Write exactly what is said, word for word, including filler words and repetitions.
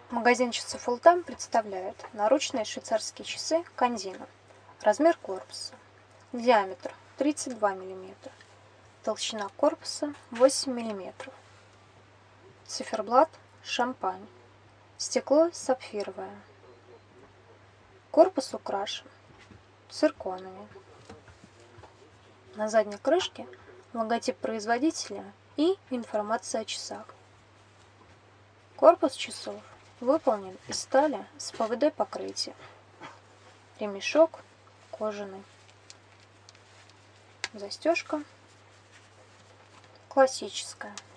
Магазин часов Ултам представляет наручные швейцарские часы Кондино. Размер корпуса. Диаметр тридцать два миллиметра. Толщина корпуса восемь миллиметров. Циферблат шампань. Стекло сапфировое. Корпус украшен цирконами. На задней крышке логотип производителя и информация о часах. Корпус часов выполнен из стали с пэ вэ дэ покрытием. Ремешок кожаный. Застежка классическая.